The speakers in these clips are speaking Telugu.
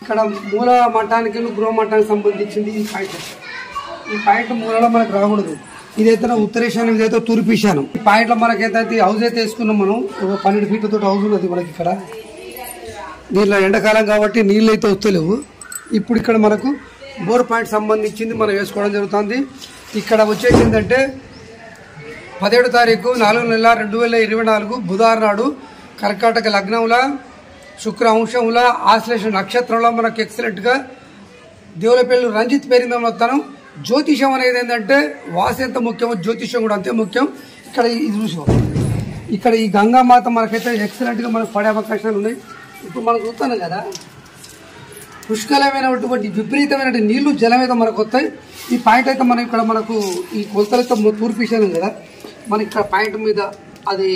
ఇక్కడ మూల మఠానికి గృహ మఠానికి సంబంధించింది ఈ పాయింట్. ఈ పాయింట్ మూలలో మనకు రాకూడదు. ఇదైతే ఉత్తరేశానం, ఇదైతే తూర్పీశానం. ఈ పాయింట్ లో మనకైతే హౌస్ అయితే వేసుకున్నాం మనం. 12 ఫీట్లతో హౌస్ ఉన్నది మనకి ఇక్కడ. దీనిలో ఎండాకాలం కాబట్టి నీళ్ళు అయితే వస్తలేవు. ఇప్పుడు ఇక్కడ మనకు బోర్ పాయింట్ సంబంధించింది మనం వేసుకోవడం జరుగుతుంది. ఇక్కడ వచ్చేసిందంటే 17 తారీఖు 4 నెల 2024 బుధవారం నాడు కర్కాటక లగ్నంలో శుక్ర అంశంలో ఆశ్లేష నక్షత్రంలో మనకు ఎక్సలెంట్గా దేవులపల్లి రంజిత్ పేరిందని వస్తాను. జ్యోతిషం అనేది ఏంటంటే వాసు ఎంత ముఖ్యమో జ్యోతిషం కూడా అంతే ముఖ్యం. ఇక్కడ ఇది చూసాం, ఇక్కడ ఈ గంగామాత మనకైతే ఎక్సలెంట్గా మనకు పడే అవకాశాలు ఉన్నాయి. ఇప్పుడు మనం చూస్తాను కదా, పుష్కలమైనటువంటి విపరీతమైన నీళ్లు జలం అయితే మనకు వస్తాయి. ఈ పాయింట్ అయితే మనం ఇక్కడ మనకు ఈ కొలతలతో తూర్పిశాను కదా, మనకి ఇక్కడ పాయింట్ మీద అది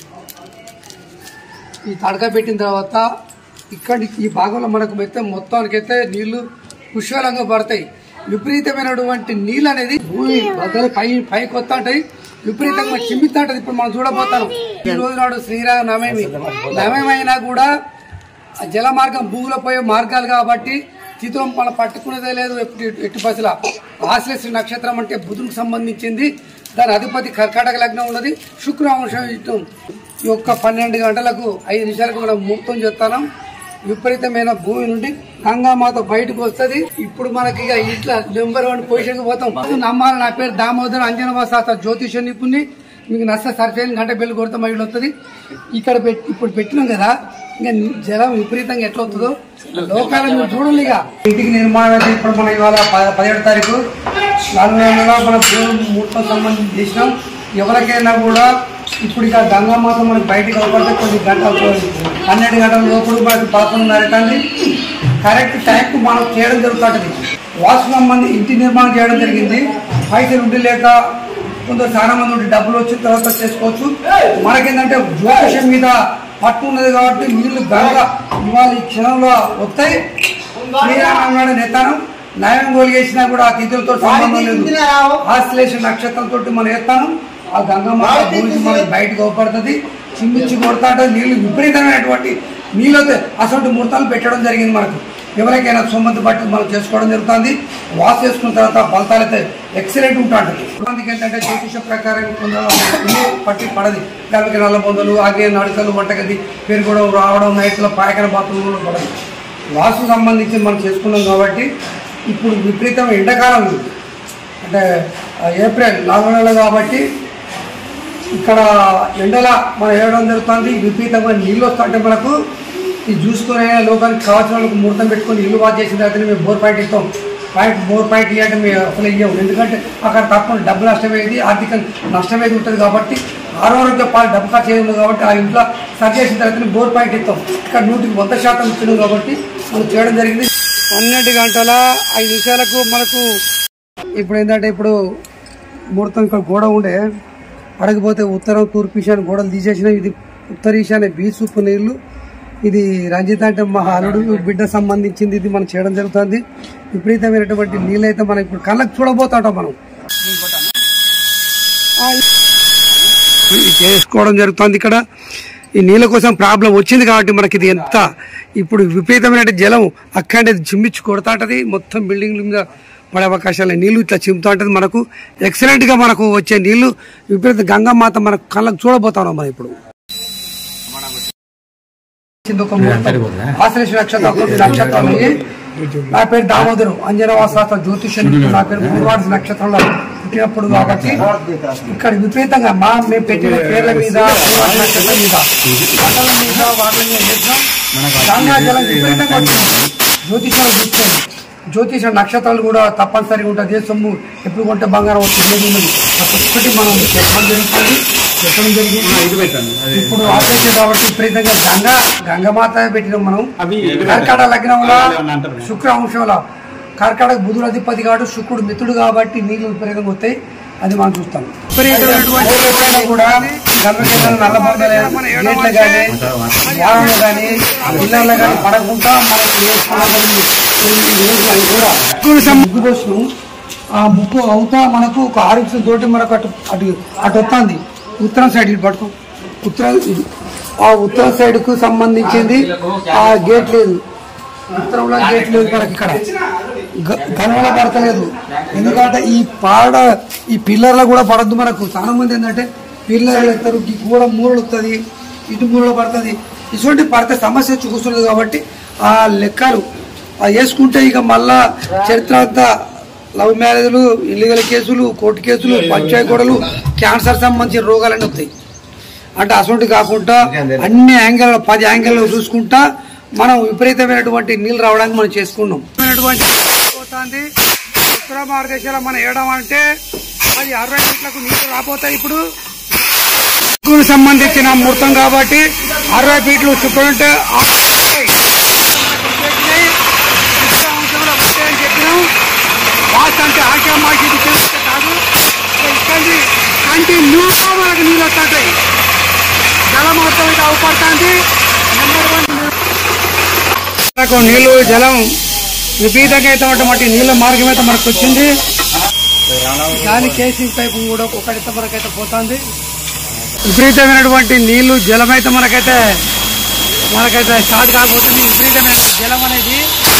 ఈ తడక పెట్టిన తర్వాత ఇక్కడ ఈ భాగంలో మనకు మొత్తానికైతే నీళ్లు పుష్కలంగా పడతాయి. విపరీతమైనటువంటి నీళ్ళు అనేది భూమి బద్దలు పైకి వస్తా ఉంటాయి, విపరీతంగా చిమ్మితా ఉంటుంది. ఇప్పుడు మనం చూడబోతాం. ఈ రోజు నాడు శ్రీరామ నవమి అయినా కూడా జల మార్గం భూమిలో పోయే మార్గాలు కాబట్టి చిత్రం మనం పట్టుకునేదే లేదు. ఎట్టి బస్సుల ఆశ్లేష నక్షత్రం అంటే బుధునికి సంబంధించింది. దాని అధిపతి కర్కాటక లగ్నం ఉన్నది. శుక్రవంశం ఇష్టం. ఈ యొక్క 12 గంటలకు 5 నిమిషాలకు మనం ముహూర్తం చేస్తాం. విపరీతమైన భూమి నుండి గంగామాత బయటకు వస్తుంది. ఇప్పుడు మనకి ఇక ఇట్లా నెంబర్ 1 పొజిషన్కి పోతాం. నమ్మాలి. నా పేరు దామోదర్ అంజనవ శాస్త్ర జ్యోతిష నిపుణుని. మీకు నష్ట సరిపోయిన గంట బెల్లు కొడితే మైళ్ళు వస్తుంది. ఇక్కడ ఇప్పుడు పెట్టినాం కదా, ఇంకా జలం విపరీతంగా ఎట్లా వస్తుందో లోకాలను మీరు చూడాలి. ఇక ఇంటికి నిర్మాణం అయితే ఇప్పుడు మనం ఇవాళ 17 తారీఖు 4 నెలలుగా మనం ముహూర్తం సంబంధించి చేసినాం. ఎవరికైనా కూడా ఇప్పుడు ఇక గంగామాత మనకి బయటకు అవపడితే కొన్ని గంటలు 12 గంటల లోపల మనకి 11:30 అవుతుంది. కరెక్ట్ టైంకు మనం చేయడం జరుగుతుంది. వాసు సంబంధించి ఇంటి నిర్మాణం చేయడం జరిగింది. పైసలు ఉండి లేక కొందరు చాలా మంది ఉండి డబ్బులు వచ్చిన తర్వాత చేసుకోవచ్చు. మనకేంటంటే జ్యోతిషం మీద పట్టు ఉన్నది కాబట్టి నీళ్లు గంగా ఇవాళ ఈ క్షణంలో వస్తాయి. శ్రీరామనాడు నెత్తాను న్యాయం గోలిగేసినా కూడా ఆ తిథులతో సంబంధం లేదు. ఆశ్లేష నక్షత్రంతో మనం ఎత్తాను. ఆ గంగమ్మ గురించి మనకి బయటకు అవపడుతుంది. చిమ్మిచ్చి కొడతా నీళ్లు విపరీతమైనటువంటి నీళ్ళతో అసలు ముహూర్తాలు పెట్టడం జరిగింది. మనకు ఎవరికైనా సొమ్మతి బట్టి మనం చేసుకోవడం జరుగుతుంది. వాష్ చేసుకున్న తర్వాత ఫలితాలు అయితే ఎక్సలెంట్ ఉంటుంది. కొంతమందికి ఏంటంటే జ్యోతిష ప్రకారం పట్టి పడది. దానికి నల్ల బొందలు, ఆగే నడకలు, వంటగది పెరుగుడం, రావడం, నైట్లో పాయకన బాత్రూంలో పడదు. వాసు సంబంధించి మనం చేసుకున్నాం కాబట్టి ఇప్పుడు విపరీతమైన ఎండాకాలం అంటే ఏప్రిల్ 4 నెలలు కాబట్టి ఇక్కడ ఎండల మనం వేయడం జరుగుతుంది. విపరీతంగా నీళ్ళు వస్తుంటే మనకు ఇది చూసుకునే లోకానికి కావాల్సిన వాళ్ళకి ముహూర్తం పెట్టుకొని ఇల్లు వాచ్ చేసిన తర్వాత మేము బోర్ పాయింట్ ఇస్తాం. బోర్ పాయింట్ ఇవ్వడం మేము అసలు ఇవ్వము. ఎందుకంటే అక్కడ తప్పకుండా డబ్బు నష్టమేది, ఆర్థిక నష్టమేది ఉంటుంది కాబట్టి ఆరోగ్య పాలు డబ్బు ఖర్చు అయ్యి ఉంది కాబట్టి ఆ ఇంట్లో సరి చేసిన తర్వాత బోర్ పాయింట్ ఇస్తాం. ఇక్కడ 100% ఇచ్చినాం కాబట్టి మనం చేయడం జరిగింది. 12 గంటల 5 నిమిషాలకు మనకు ఇప్పుడు ఏంటంటే ఇప్పుడు ముహూర్తం ఇక్కడ గోడ ఉండే అడగపోతే ఉత్తరం తూర్పు ఈశాన్య గోడలు తీసేసిన. ఇది ఉత్తర ఈశాన్య బీసూపు నీళ్లు. ఇది రంజిత్ అంటే మా అల్లుడు బిడ్డ సంబంధించింది. ఇది మనం చేయడం జరుగుతుంది. విపరీతమైనటువంటి నీళ్ళు అయితే మనం ఇప్పుడు కళ్ళకు చూడబోతుంటాం. మనం చేసుకోవడం జరుగుతుంది. ఇక్కడ ఈ నీళ్ళ కోసం ప్రాబ్లం వచ్చింది కాబట్టి మనకి ఇది ఎంత ఇప్పుడు విపరీతమైన జలం అక్కడే చిమ్మిచ్చి కొడతా ఉంటుంది. మొత్తం బిల్డింగ్ల మీద పడే అవకాశాలు నీళ్లు ఇట్లా చిమ్ముతా ఉంటుంది. మనకు ఎక్సలెంట్గా మనకు వచ్చే నీళ్లు విపరీత గంగమ్మాత మనకు కళ్ళకు చూడబోతున్నాం. మనం ఇప్పుడు ఆశ్లేష నక్షత్రం. నా పేరు దామోదరు అంజనవ శాస్త్ర జ్యోతిషం. నా పేరు గురువాడ నక్షత్రంలో పుట్టినప్పుడు కాబట్టి ఇక్కడ విపరీతంగా మేము పెట్టిన పేర్ల మీద నక్షత్రం మీద పంటల మీద వాటి మీద చేసినాం. గంగాజలం విపరీతంగా వచ్చింది. జ్యోతిషాలు చూసుకోండి. జ్యోతిష నక్షత్రాలు కూడా తప్పనిసరిగా ఉంటుంది. సొమ్ము ఎప్పుడు కొంటే బంగారం వస్తుంది. ఒక్కటి మనం చెప్పడం జరుగుతుంది. చెప్పడం జరిగింది. ఇప్పుడు ఆపరేషన్ కాబట్టి విపరీతంగా గంగమాత పెట్టినాం మనం. కర్కాటక లగ్నంలో శుక్ర అంశంలో కర్కాటక బుధుడు అధిపతి కాబట్టి శుక్రుడు మిత్రుడు కాబట్టి నీళ్లు విపరీతంగా వస్తాయి. అది మనం చూస్తాం. విపరీతమైనటువంటి కూడా నల్ల బంగారు గేట్లు కానీ వాహనాలు కానీ ఇళ్లలో కానీ పడకుండా మనకు ముగ్గు పోసినాం. ఆ ముగ్గు అవుతా మనకు ఒక 6 ఇంచుల తోటి మనకు అటు వస్తుంది. ఉత్తరం సైడ్ ఇటు పట్టుకో. ఉత్తరం సైడ్ కు సంబంధించింది ఆ గేట్ లేదు. ఉత్తరంలో గేట్ లేదు మనకి ఇక్కడ గనుల పడతలేదు. ఎందుకంటే ఈ పిల్లర్లో కూడా పడద్దు. మనకు చాలా మంది ఏంటంటే పిల్లర్లు ఎత్తారు, ఈ కూడా మూలలు వస్తుంది, ఇటు మూలలో పడుతుంది. ఇటువంటి పడితే సమస్య చూస్తుంది. కాబట్టి ఆ లెక్కలు వేసుకుంటే ఇక మళ్ళా చరిత్ర అంతా లవ్ మ్యారేజ్లు, ఇల్లీగల్ కేసులు, కోర్టు కేసులు, పంచాయతీ గొడవలు, క్యాన్సర్ సంబంధించిన రోగాలన్నీ వస్తాయి. అంటే అసలు కాకుండా అన్ని యాంగిల్ 10 యాంగిల్లో చూసుకుంటా మనం విపరీతమైనటువంటి నీళ్ళు రావడానికి మనం చేసుకున్నాం. ఉత్తర భారతదేశంలో మనం ఏడామంటే అది 60 ఫీట్లకు నీళ్లు రాబోతాయి. ఇప్పుడు సంబంధించిన ముహూర్తం కాబట్టి 60 ఫీట్లు చుట్టూ చెప్పినాం. వాస్తు అంటే ఆశామాషి కాదు, ఇక్కడి కంటిన్యూగా మనకు నీళ్ళు వస్తాయి. జలం మొత్తం అయితే అవపడుతుంది. నీళ్లు జలం విపరీతంగా అయితే నీళ్ళ మార్గం అయితే మనకు వచ్చింది. గాలి కేసింగ్ పైపు కూడా ఒకటితో మనకైతే పోతుంది. విపరీతమైనటువంటి నీళ్లు జలం అయితే మనకైతే స్టార్ట్ కాబోతుంది. విపరీతమైన జలం అనేది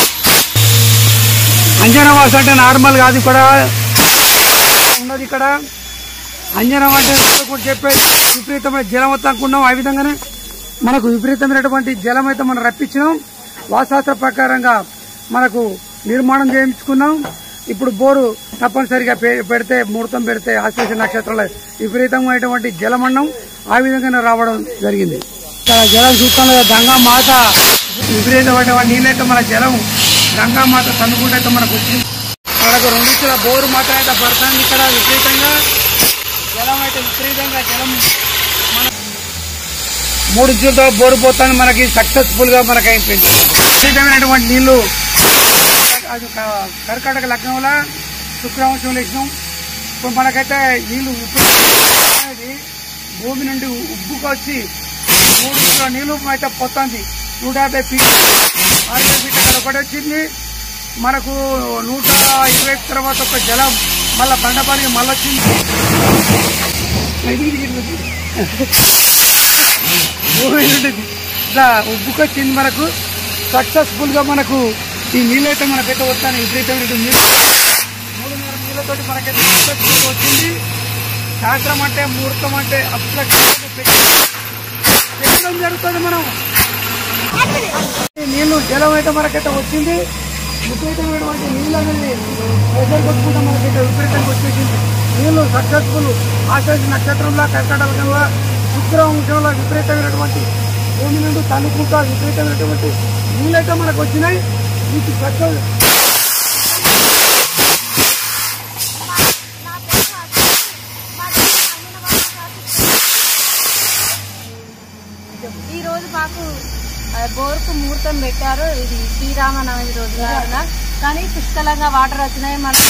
అంజనవాస అంటే నార్మల్ కాదు, ఇక్కడ ఉన్నది. ఇక్కడ అంజనం అంటే కూడా చెప్పేది విపరీతమైన జలం వస్తా అనుకున్నాం. ఆ విధంగానే మనకు విపరీతమైనటువంటి జలం అయితే మనం రప్పించినాం. వాస్తుశాస్త్ర ప్రకారంగా మనకు నిర్మాణం చేయించుకున్నాం. ఇప్పుడు బోరు తప్పనిసరిగా పెడితే ముహూర్తం పెడితే ఆశ్లేష నక్షత్రాల విపరీతమైనటువంటి జలమన్నం ఆ విధంగానే రావడం జరిగింది. ఇక్కడ జలం చూస్తాం కదా, గంగామాత విపరీతమైన నీళ్ళైతే మన జలం గంగామాత తన్నుకుంటే మనకు వచ్చింది. మనకు 2 ఇంచుల బోరు మాత్రం అయితే పడుతుంది. ఇక్కడ విపరీతంగా జలం అయితే జలం మన 3 ఇంచులతో బోరు పోతాను మనకి సక్సెస్ఫుల్ గా మనకి అయిపోయింది. విపరీతమైనటువంటి నీళ్లు అది కర్కాటక లగ్నంలో శుక్రవంశం వేసినాం. ఇప్పుడు మనకైతే నీళ్లు అనేది భూమి నుండి ఉబ్బుకు వచ్చి 3 ఇంచుల నీళ్లు అయితే పోతుంది. 150 ఫీట్లు 60 ఫీట్ల ఒకటి వచ్చింది. మనకు 120 తర్వాత ఒక జలం మళ్ళా బండపానికి మళ్ళీ వచ్చింది. భూమి నుండి ఇట్లా ఉబ్బుకొచ్చింది. మనకు సక్సెస్ఫుల్ గా మనకు ఈ నీళ్ళైతే మనకైతే వస్తాను. విపరీతమైన నీళ్ళు 3.5 నీళ్ళతోటి మనకైతే సక్సెస్ఫుల్ వచ్చింది. శాస్త్రం అంటే ముహూర్తం అంటే అట్లా పెట్టడం జరుగుతుంది. మనం నీళ్లు జలం అయితే మనకైతే వచ్చింది. విపరీతమైనటువంటి నీళ్ళు అనేది ప్రెషర్ కొట్టుకుంటే మనకైతే విపరీతంగా వచ్చేసింది. నీళ్లు సక్సెస్ఫుల్ ఆశ్లేష నక్షత్రంలో కర్కాటకంలో శుక్రవంశంలో విపరీతమైనటువంటి భూమి నుండి తనుకుంటా విపరీతమైనటువంటి నీళ్ళైతే మనకు వచ్చినాయి. వీటి సక్సెస్ ఈ రోజు మాకు బోర్కు ముహూర్తం పెట్టారు. ఇది శ్రీరామనవమి రోజు కానీ పుష్కలంగా వాటర్ వచ్చినాయి. మనం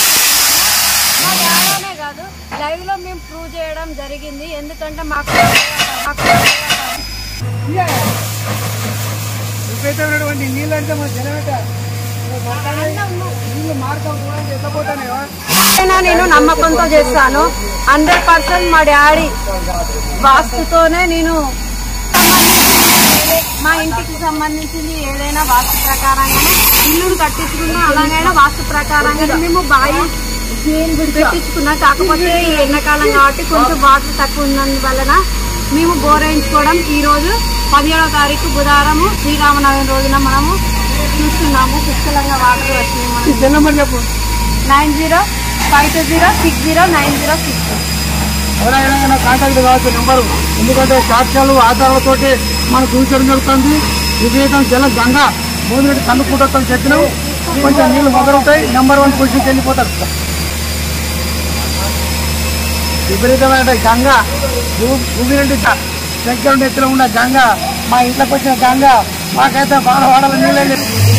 కాదు లైవ్ లో మేము ప్రూవ్ చేయడం జరిగింది. ఎందుకంటే మాకు విపరీతమైనటువంటి నీళ్ళు అంటే మన జనమేట నీళ్ళు మార్గం నేను నమ్మకంతో చేస్తాను. 100% మా డాడీ వాస్తుతోనే నేను మా ఇంటికి సంబంధించింది ఏదైనా వాస్తు ప్రకారంగానే ఇల్లును కట్టించుకున్నా, అలాగైనా వాస్తు ప్రకారంగానే మేము బావి పెట్టించుకున్నాం. కాకపోతే ఈ ఎండాకాలం కాబట్టి కొంచెం వాటర్ తక్కువ ఉన్నందువలన మేము బోర్ వేయించుకోవడం ఈ రోజు 17వ తారీఖు బుధవారము శ్రీరామనవమి రోజున మనము చూస్తున్నాము. పుష్కలంగా వాటర్ వచ్చినాయి. 9052060906 ఎవరైనా కాంటాక్ట్ కావచ్చు నెంబరు. ఎందుకంటే సాక్ష్యాలు ఆధారాలతోటి మనం చూపించడం జరుగుతుంది. విపరీతం జలం గంగా భూమి నుండి కన్నుకుంటాం చెప్పినాం. కొంచెం నీళ్లు మొదలవుతాయి. నెంబర్ 1 పొజిషన్కి వెళ్ళిపోతారు. విపరీతమైన గంగా భూమి నుండి దగ్గర నుండి ఎత్తులో ఉన్న గంగా మా ఇంట్లోకి వచ్చిన గంగా మాకైతే బాగా వాడాలి నీళ్ళు.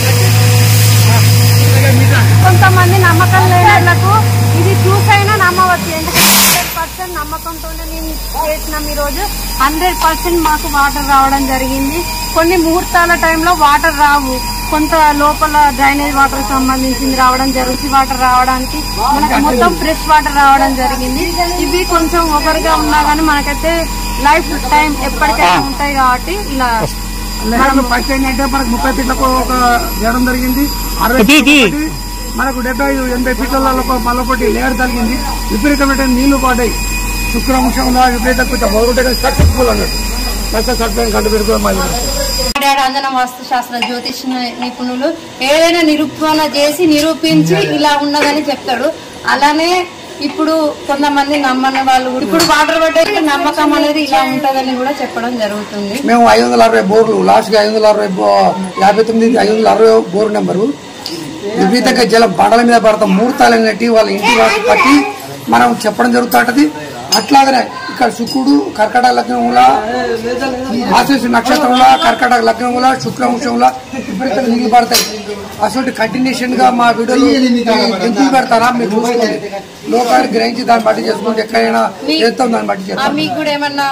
కొంతమంది నమ్మకం లేని వాళ్ళకు ఇది చూసైనా నమ్మవచ్చు. ఎందుకంటే 100% నమ్మకంతోనే మేము చేసినాం. ఈ రోజు 100% మాకు వాటర్ రావడం జరిగింది. కొన్ని ముహూర్తాల టైంలో వాటర్ రావు, కొంత లోపల డ్రైనేజ్ వాటర్ సంబంధించింది రావడం జరుగుతుంది. వాటర్ రావడానికి మనకు మొత్తం ఫ్రెష్ వాటర్ రావడం జరిగింది. ఇవి కొంచెం ఒకరిగా ఉన్నా కానీ మనకైతే లైఫ్ టైం ఎప్పటికైనా ఉంటాయి కాబట్టి ఇలా ఫస్ట్ ఏంటంటే మనకు 30 ఫీట్లకు ఒక చేయడం జరిగింది. 60 ఫీట్లకి మనకు 70-80 ఫీట్లలో మళ్ళొకటి లేయర్ జరిగింది. విపరీతమైన నీళ్లు పడ్డాయి. శుక్రవంశంలో విపరీత కొంచెం మొదలుంటే సక్సెస్ఫుల్ అన్నట్టు సక్సెస్ కండుపెట్టుకోవాలి. అంజన వాస్తు శాస్త్ర జ్యోతిష్ నిపుణులు ఏదైనా నిరూపణ చేసి నిరూపించి ఇలా ఉన్నదని చెప్తాడు. అలానే ఇప్పుడు కొంతమంది నమ్మని వాళ్ళు ఇప్పుడు వాటర్ పడ్డే నమ్మకం అనేది ఇలా ఉంటదని కూడా చెప్పడం జరుగుతుంది. మేము 560 బోర్లు లాస్ట్ గా 559 560 బోర్ నెంబరు విపరీతంగా జలం బండల మీద పడతాం. ముహూర్తాలు అనేటి వాళ్ళ ఇంటి పట్టి మనం చెప్పడం జరుగుతుంటది. అట్లాగనే ఇక్కడ శుక్రుడు కర్కట లగ్నంలో ఆశీస్సు నక్షత్రంలో కర్కట లగ్నంలో శుక్రవంశంలో విపరీతంగా నీళ్లు పడతాయి. అసలు కంటిన్యూషన్ గా మా వీడియోలు ఎందుకు పెడతారా మీరు చూసుకోండి. లోకాన్ని గ్రహించి దాన్ని బట్టి చేసుకుంటే ఎక్కడైనా చేస్తాం దాన్ని బట్టి చేస్తాం. మీకు కూడా ఏమన్నా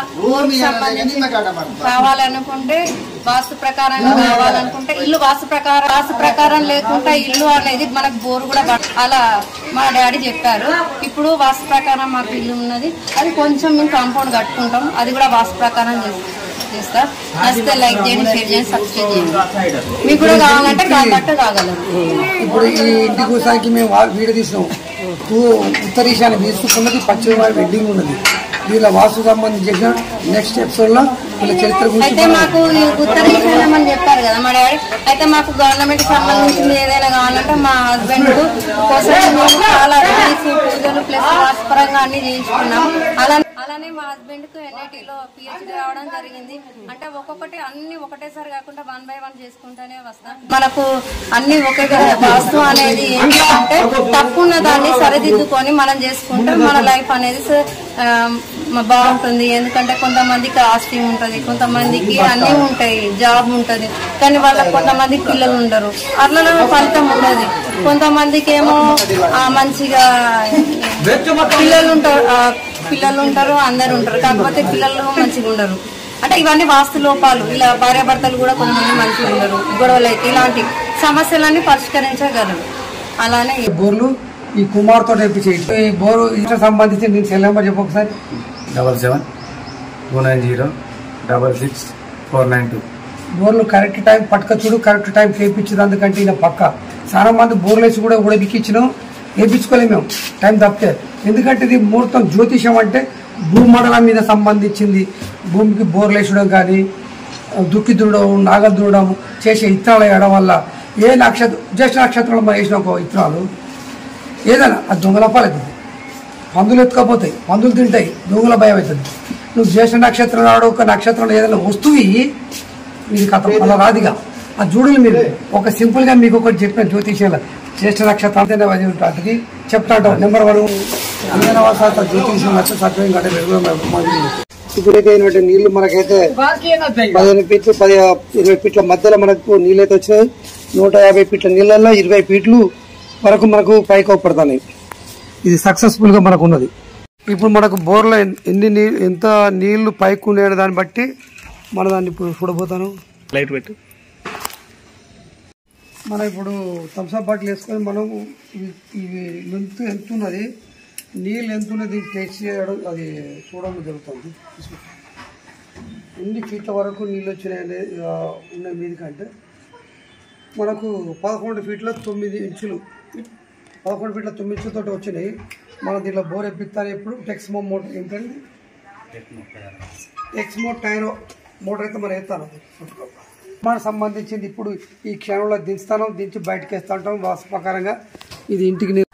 కావాలనుకుంటే వాస్తు ప్రకారంగా కావాలనుకుంటే ఇల్లు వాస్తు ప్రకారం లేకుంటే ఇల్లు అనేది మనకు బోరు కూడా అలా మా డాడీ చెప్పారు. ఇప్పుడు వాస్తు ప్రకారం మాకు ఇల్లు ఉన్నది. అది కొంచెం మేము కాంపౌండ్ కట్టుకుంటాం. అది కూడా వాస్తు ప్రకారం చేస్తాం. నచ్చితే లైక్ చేయండి, షేర్ చేయండి, సబ్స్క్రైబ్ చేయండి. మీకు కూడా కావాలంటే కాగట్టు కాగలరు. ఇప్పుడు ఈ ఇంటి కూసానికి మేము వీడియో తీసినాం. ఉత్తర ఈశాన్య తీసుకున్నది పశ్చిమ వారి వెడ్డింగ్ ఉన్నది. దీనిలో వాస్తు సంబంధించి చేసిన నెక్స్ట్ ఎపిసోడ్ లో వీళ్ళ చరిత్ర అయితే మాకు ఉత్తర ఈశాన్యం అని చెప్పారు కదా మా డాడీ. అయితే మాకు గవర్నమెంట్ సంబంధించింది ఏదైనా కావాలంటే మా హస్బెండ్ కోసం చాలా పూజలు ప్లస్ వాస్తుపరంగా అన్ని చేయించుకున్నాం. అలానే మా హస్బెండ్ కు ఎన్ఐటీలో PhD రావడం జరిగింది. అంటే ఒక్కొక్కటి అన్ని ఒకటేసారి కాకుండా 1 by 1 చేసుకుంటూనే వస్తాం. మనకు అన్ని ఒకే వాస్తు అనేది ఏంటంటే తప్పున్న దాన్ని సరిదిద్దుకొని మనం చేసుకుంటే మన లైఫ్ అనేది బాగుంటుంది. ఎందుకంటే కొంతమందికి ఆస్తి ఉంటది, కొంతమందికి అన్ని ఉంటాయి, జాబ్ ఉంటది, కానీ వాళ్ళకి కొంతమందికి పిల్లలు ఉండరు. అట్లా ఫలితం ఉండదు. కొంతమందికి ఏమో మంచిగా పిల్లలు ఉంటారు, అందరు ఉంటారు, కాకపోతే పిల్లలు మంచిగా ఉండరు. అంటే ఇవన్నీ వాస్తు లోపాలు. ఇలా భార్యాభర్తలు కూడా కొంతమంది మంచిగా ఉండరు, గొడవలు అయితే ఇలాంటి సమస్యలన్నీ పరిష్కరించగలరు. అలానే బోర్లు ఈ కుమార్ తోటి వేయించేయి. ఈ బోరు ఇంట్లో సంబంధించి నేను సెల్ నెంబర్ చెప్పు ఒకసారి. 7729066492. బోర్లు కరెక్ట్ టైం పట్టుక చూడు, కరెక్ట్ టైం వేయించింది. అందుకంటే ఈయన పక్క చాలా మంది బోర్లు వేసి కూడా ఉడబిక్కిచ్చినాం, వేయించుకోలేము మేము టైం తప్పితే. ఎందుకంటే ఇది ముహూర్తం జ్యోతిషం అంటే భూమండలం మీద సంబంధించింది. భూమికి బోర్లు వేసడం కానీ దుక్కి దున్నడం, నాగలు దున్నడం, చేసే ఇత్తనాలు వేయడం వల్ల ఏ జ్యేష్ఠ నక్షత్రంలో మనం వేసిన ఒక ఇత్తనాలు ఏదైనా అది దొంగల పాలవుతుంది. పందులు ఎత్తుకపోతాయి, పందులు తింటాయి, దొంగల భయం అవుతుంది. నువ్వు జ్యేష్ఠ నక్షత్రం నాడు ఒక నక్షత్రంలో ఏదైనా వస్తువు ఇది కథ అలా రాదిగా అది చూడాలి. మీరు ఒక సింపుల్ గా మీకు ఒకటి చెప్పిన జ్యోతిషాల జ్యేష్ఠ నక్షత్రం అది చెప్తా ఉంటాం. నెంబర్ 1 అంజనవాస జ్యోతిషం సత్యం కంటే ఇప్పుడైతే ఏంటంటే నీళ్లు మనకైతే 15 ఫీట్లు 20 ఫీట్ల మధ్యలో మనకు నీళ్ళు అయితే వచ్చినాయి. 150 ఫీట్ల నీళ్ళల్లో 20 ఫీట్లు వరకు మనకు పైకి పడుతున్నాయి. ఇది సక్సెస్ఫుల్ గా మనకు ఉన్నది. ఇప్పుడు మనకు బోర్లో ఎంత నీళ్లు పైకి ఉండే దాన్ని బట్టి మన దాన్ని ఇప్పుడు చూడబోతాను. లైట్ పెట్టు. మనం ఇప్పుడు థమ్స్అప్ బాటిల్ వేసుకొని మనం ఇవి ఎంత ఉన్నది, నీళ్ళు ఎంత ఉన్నది టేస్ట్ చేయడం అది చూడడం జరుగుతుంది. ఎన్ని ఫీట్ల వరకు నీళ్ళు వచ్చినాయి ఉన్నాయి మీది కంటే మనకు 11 ఫీట్ల 9 ఇంచులు 11 ఫీట్ల 9 ఇంచులతో వచ్చినాయి. మనం దీంట్లో బోర్ ఎప్పిస్తాను. ఎప్పుడు టెక్స్మో మోటార్ ఏంటండి, టెక్స్మో టైరో మోటార్ అయితే మనం వేస్తాను. మనకు సంబంధించింది ఇప్పుడు ఈ క్షణంలో దించుతాను, దించి బయటకు వేస్తూ ఉంటాం వాస్తు ప్రకారంగా. ఇది ఇంటికి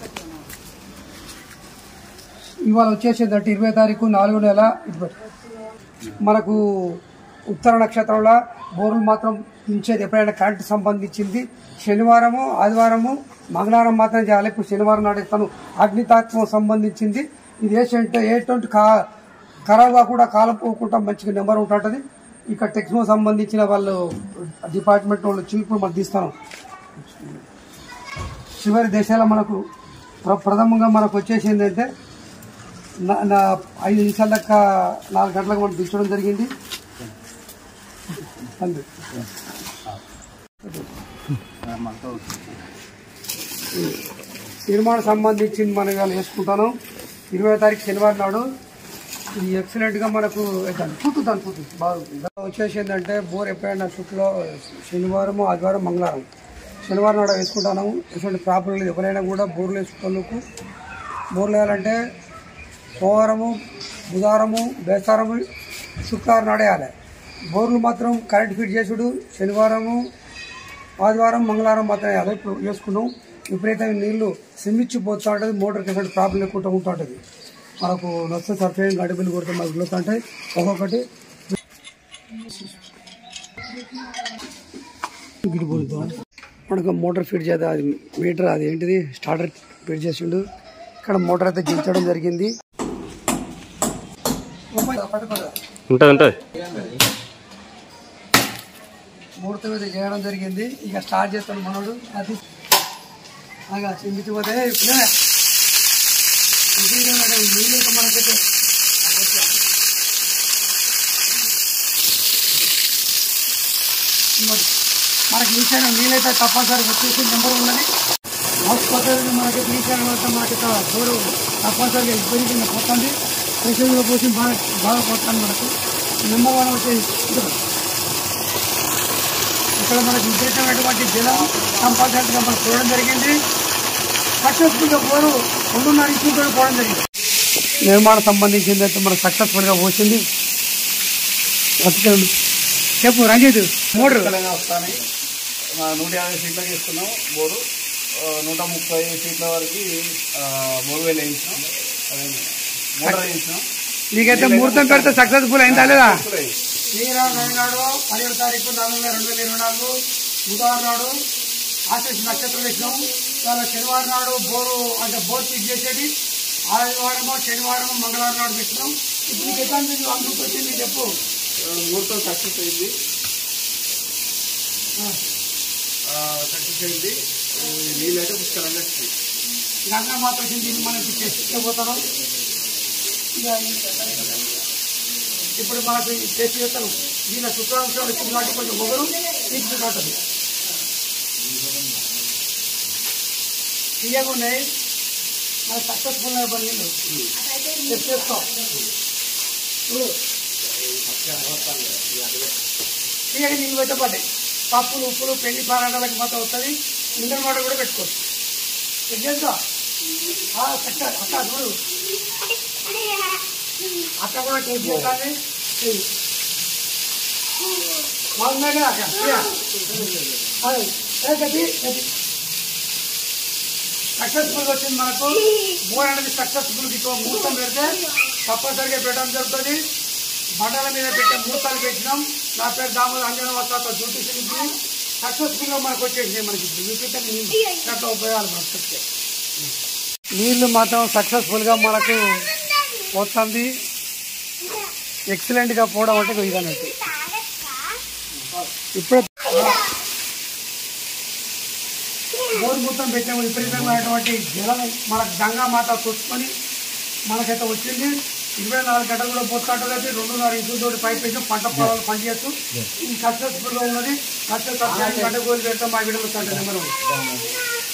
ఇవాళ వచ్చేసేదంటే 20 తారీఖు 4వ నెల మనకు ఉత్తర నక్షత్రంలో బోర్లు మాత్రం ఉంచేది ఎప్పుడైనా కరెంటు సంబంధించింది శనివారము, ఆదివారము, మంగళవారం మాత్రం చేయాలి. ఇప్పుడు శనివారం నాడు తను అగ్నితాత్వం సంబంధించింది. ఇది ఎటువంటి ఖరాబ్ కూడా కాలం పోకుండా మంచిగా నెంబర్ ఉంటుంటుంది. ఇక్కడ టెక్స్మో సంబంధించిన వాళ్ళు డిపార్ట్మెంట్ వాళ్ళు చిలుపులు మనకు తీస్తాను. చివరి దేశాల మనకు ప్రథమంగా మనకు వచ్చేసి ఏంటంటే 5 నిమిషాల దాకా 4 గంటలకు మనం దించడం జరిగింది. నిర్మాణం సంబంధించింది మనం ఇవాళ వేసుకుంటాను. 20వ తారీఖు శనివారం నాడు ఇది ఎక్సలెంట్ గా మనకు దాని ఫుట్ బాగుంది. వచ్చేసి ఏంటంటే బోర్ ఎప్పుడైనా చుట్టూ శనివారం ఆదివారం మంగళవారం శనివారం నాడు వేసుకుంటాను. ఎటువంటి ప్రాబ్లం లేదు. ఎవరైనా కూడా బోర్లు వేసుకుంటూ బోర్లు వేయాలంటే సోమవారము బుధవారము బేస్తారము శుక్రవారం నాడు వేయాలి. బోర్లు మాత్రం కరెంట్ ఫిట్ చేసుడు శనివారము ఆదివారం మంగళవారం మాత్రం వేయాలి. ఇప్పుడు వేసుకున్నాం. విపరీతమైన నీళ్లు సిమ్మిచ్చిపోతూ ఉంటుంది. మోటార్కి ఎటువంటి ప్రాబ్లం లేకుండా ఉంటూ ఉంటుంది. మనకు నచ్చ సర్ఫేన్ గడ్డి బిల్లు కొడితే మనకు గ్లోత్ ఉంటాయి. ఒక్కొక్కటి మనకు మోటార్ ఫిట్ చేద్దాం. అది మీటర్ అది ఏంటిది స్టార్టర్ ఫిట్ చేసిండు. ఇక్కడ మోటార్ అయితే దించడం జరిగింది. మూడతో మీద చేయడం జరిగింది. ఇక స్టార్ట్ చేస్తాడు మనోడు. అది అలాగా చిందిపోతే నీళ్ళైతే మనకైతే మనకి ఈశాన్యం నీళ్ళైతే తప్పనిసరి వచ్చేసి నెంబర్ ఉన్నది. హాస్పిటల్ మనకి ఈశాన్యం అయితే మనకి బోరు తప్పనిసరిగా ఇబ్బంది పోతుంది. ప్రెషర్గా పోసి బాగా పోతుంది. మనకు నెంబర్ 1 వచ్చేసి ఇక్కడ మనకి విపరీతమైనటువంటి జలం కంపల్సరీగా మనకు చూడడం జరిగింది. సక్సెస్ఫుల్గా బోరు 2.5 ఇంచులతో పోవడం జరిగింది. నిర్మాణం సంబంధించింది అయితే మనకు సక్సెస్ఫుల్గా పోసింది. చెప్పు రంజిత్. మోటార్ వస్తాయి 150 ఫీట్లకు వేసుకున్నాం బోరు. 130 ఫీట్ల వరకు బోర్వెల్ వేయించినాం. మోటార్ వేయించినాం. నీకైతే ముహూర్తం పెడితే సక్సెస్ఫుల్ అయిందా లేదా? శ్రీరామ్ నాడు 17వ తారీఖు 4/2024 బుధవారం నాడు ఆశీస్ నక్షత్రం వేసినాం. చాలా శనివారం నాడు బోరు అంటే బోర్ ఫిట్ చేసేది. ఆదివారము శనివారం మంగళవారం నాడు పెట్టినాం. ఇప్పుడు నీకు ఎట్లా మీకు అందుకు వచ్చింది చెప్పు. ముహూర్తం సక్సెస్ అయింది. నీళ్ళు అయితే పుష్కలంగా వచ్చింది. గంగా మాత వచ్చింది. మనకి చేసుకుపోతాను. ఇప్పుడు మనకు చేసి చేస్తాను. దీని శుక్రాంశాలు వచ్చింది కాబట్టి కొంచెం మొగలు తీసుకుంటుంది. తీయగా ఉన్నాయి. మనకు సక్సెస్ఫుల్ అయిపోయి నీళ్ళు టెస్ట్ చేసుకో. తీయగా నీళ్ళు పెట్టబడ్డాయి. పప్పులు ఉప్పులు పెళ్లి పరాటాలకి మాత్రం వస్తుంది. మినరల్ వాటర్ కూడా పెట్టుకోవచ్చు. చెక్ చేస్తా అక్క చూడు. అక్క కూడా టేస్ట్ చేయాలి. బాగున్నాయి కదా అక్క. సక్సెస్ఫుల్ వచ్చింది మనకు. బోర్ అనేది సక్సెస్ఫుల్ ముహూర్తం పెడితే తప్పనిసరిగా పెట్టడం జరుగుతుంది. బండల మీద పెట్టే ముహూర్తాలు పెట్టినాం. నా పేరు దామోదర్ అంజన వస్తా జ్యోతిషి. సక్సెస్ఫుల్ గా మనకు వచ్చేసి మనకి విపరీతంగా ఉపయోగాలు మనకు వచ్చాయి. నీళ్లు మాత్రం సక్సెస్ఫుల్ గా మనకు పోతుంది. ఎక్సలెంట్ గా పోవడం అంటే ఇదన్నట్టు. ఇప్పుడు బోర్ మొత్తం పెట్టాము. విపరీతమైనటువంటి జలం మనకు గంగా మాత చూసుకొని మనకైతే వచ్చింది. 24 గంటలు కూడా పోతాడు. 2.5 ఇంచులతోటి పైప్ వేసి పంట పొలాలు పనిచేస్తూ ఇది సక్సెస్ఫుల్ గా ఉన్నది. సక్సెస్ గంట గోలు పెడతాం. మా వీడియోలో నెంబర్